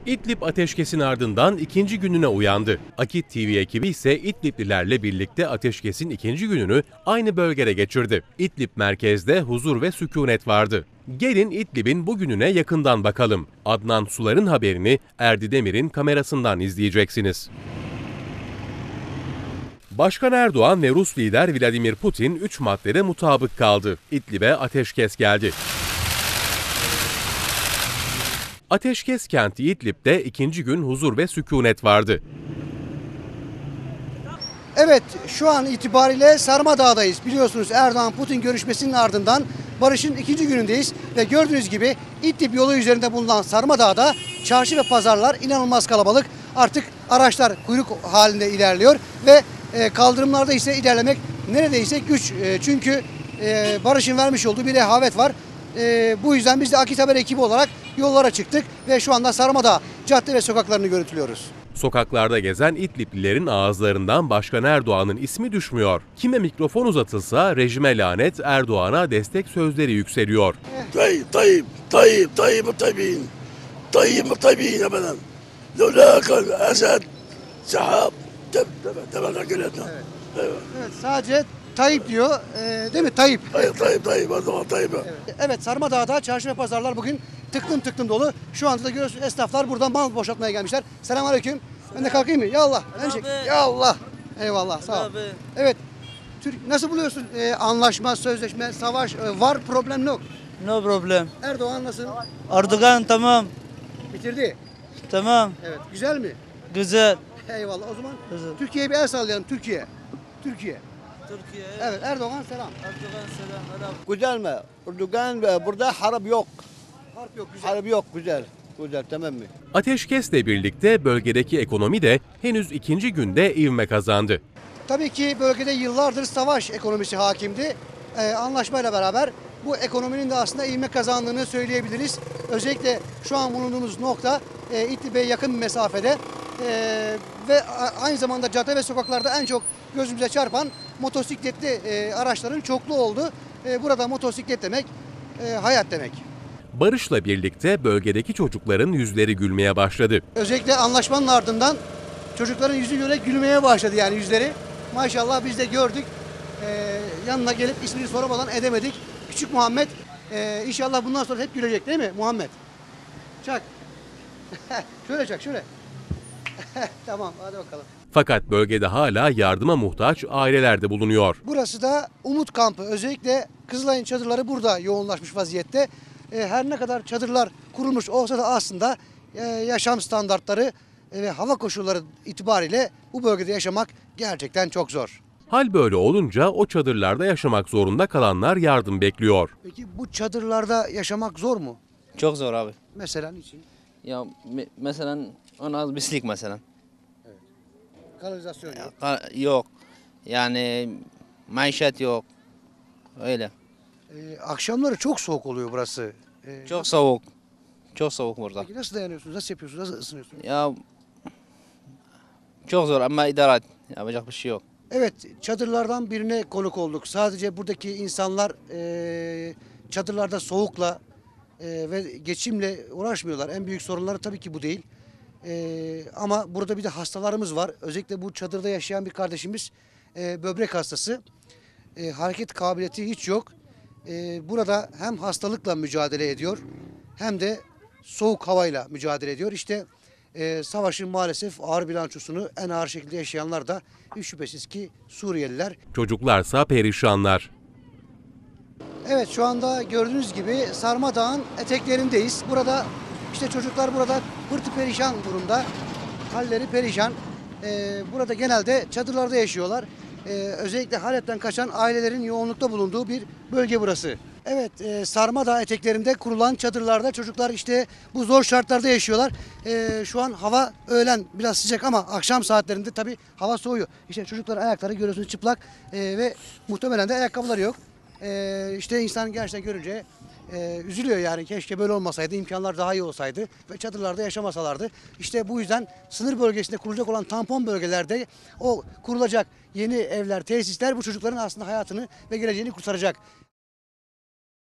İdlib ateşkesin ardından ikinci gününe uyandı. Akit TV ekibi ise İdliblilerle birlikte ateşkesin ikinci gününü aynı bölgede geçirdi. İdlib merkezde huzur ve sükunet vardı. Gelin İdlib'in bugününe yakından bakalım. Adnan Sular'ın haberini Erdi Demir'in kamerasından izleyeceksiniz. Başkan Erdoğan ve Rus lider Vladimir Putin 3 maddede mutabık kaldı. İdlib'e ateşkes geldi. Ateşkes kenti İdlib'de ikinci gün huzur ve sükunet vardı. Evet, şu an itibariyle Sarmadağ'dayız. Biliyorsunuz Erdoğan-Putin görüşmesinin ardından barışın ikinci günündeyiz. Ve gördüğünüz gibi İdlib yolu üzerinde bulunan Sarmadağ'da çarşı ve pazarlar inanılmaz kalabalık. Artık araçlar kuyruk halinde ilerliyor ve kaldırımlarda ise ilerlemek neredeyse güç. Çünkü barışın vermiş olduğu bir rehavet var. Bu yüzden biz de Akit Haber ekibi olarak yollara çıktık ve şu anda Sarmadağ cadde ve sokaklarını görüntülüyoruz. Sokaklarda gezen İdliblilerin ağızlarından Başkan Erdoğan'ın ismi düşmüyor. Kime mikrofon uzatılsa rejime lanet, Erdoğan'a destek sözleri yükseliyor. Tayyip ebeden. Lolâkal esed sahab Evet, sadece Tayyip diyor, değil mi? Tayyip. Tayyip. Evet, Sarmadağ'da çarşı ve pazarlar bugün tıklım dolu. Şu anda da görüyorsunuz esnaflar buradan mal boşaltmaya gelmişler. Selamünaleyküm. Ben de kalkayım mı? Ya Allah. Ya Allah. Eyvallah. Sağ ol. Evet. Nasıl buluyorsun? Anlaşma, sözleşme, savaş var, problem yok. No problem. Erdoğan nasıl? Erdoğan tamam. Bitirdi. Tamam. Evet. Güzel mi? Güzel. Eyvallah. O zaman Güzel. Türkiye'ye bir el sallayalım. Türkiye. Türkiye. Evet. Erdoğan selam. Erdoğan selam. Güzel mi? Erdoğan burada harp yok. Harp yok. Güzel. Harp yok güzel. Güzel tamam mı? Ateşkesle birlikte bölgedeki ekonomi de henüz ikinci günde ivme kazandı. Tabii ki bölgede yıllardır savaş ekonomisi hakimdi. Anlaşmayla beraber bu ekonominin de aslında ivme kazandığını söyleyebiliriz. Özellikle şu an bulunduğumuz nokta İdlib'e yakın bir mesafede ve aynı zamanda cadde ve sokaklarda en çok gözümüze çarpan motosikletli araçların çoklu oldu. Burada motosiklet demek hayat demek. Barışla birlikte bölgedeki çocukların yüzleri gülmeye başladı. Özellikle anlaşmanın ardından çocukların yüzü göre gülmeye başladı yani yüzleri. Maşallah biz de gördük. Yanına gelip ismini soramadan edemedik. Küçük Muhammed inşallah bundan sonra hep gülecek değil mi Muhammed? Çak. Şöyle çak şöyle. Tamam hadi bakalım. Fakat bölgede hala yardıma muhtaç aileler de bulunuyor. Burası da Umut Kampı. Özellikle Kızılay'ın çadırları burada yoğunlaşmış vaziyette. Her ne kadar çadırlar kurulmuş olsa da aslında yaşam standartları ve hava koşulları itibariyle bu bölgede yaşamak gerçekten çok zor. Hal böyle olunca o çadırlarda yaşamak zorunda kalanlar yardım bekliyor. Peki bu çadırlarda yaşamak zor mu? Çok zor abi. Mesela niçin? Ya mesela ona az pislik mesela. Kanalizasyon yok. Yok. Yani maişet yok. Öyle. Akşamları çok soğuk oluyor burası. Çok soğuk. Çok soğuk burada. Peki nasıl dayanıyorsunuz? Nasıl yapıyorsunuz? Nasıl ısınıyorsunuz? Ya çok zor ama idare et. Yapacak bir şey yok. Evet, çadırlardan birine konuk olduk. Sadece buradaki insanlar çadırlarda soğukla ve geçimle uğraşmıyorlar. En büyük sorunları tabii ki bu değil. Ama burada bir de hastalarımız var. Özellikle bu çadırda yaşayan bir kardeşimiz böbrek hastası. Hareket kabiliyeti hiç yok. Burada hem hastalıkla mücadele ediyor hem de soğuk havayla mücadele ediyor. İşte savaşın maalesef ağır bilançosunu en ağır şekilde yaşayanlar da hiç şüphesiz ki Suriyeliler. Çocuklarsa perişanlar. Evet şu anda gördüğünüz gibi Sarmadağ'ın eteklerindeyiz. Burada işte çocuklar burada pırtı perişan durumda. Halleri perişan. Burada genelde çadırlarda yaşıyorlar. Özellikle Halep'ten kaçan ailelerin yoğunlukta bulunduğu bir bölge burası. Evet, Sarmadağ eteklerinde kurulan çadırlarda çocuklar işte bu zor şartlarda yaşıyorlar. Şu an hava öğlen biraz sıcak ama akşam saatlerinde tabii hava soğuyor. İşte çocukların ayakları görüyorsunuz çıplak ve muhtemelen de ayakkabıları yok. İşte insan gerçekten görünce üzülüyor yani keşke böyle olmasaydı, imkanlar daha iyi olsaydı ve çadırlarda yaşamasalardı. İşte bu yüzden sınır bölgesinde kurulacak olan tampon bölgelerde o kurulacak yeni evler, tesisler bu çocukların aslında hayatını ve geleceğini kurtaracak.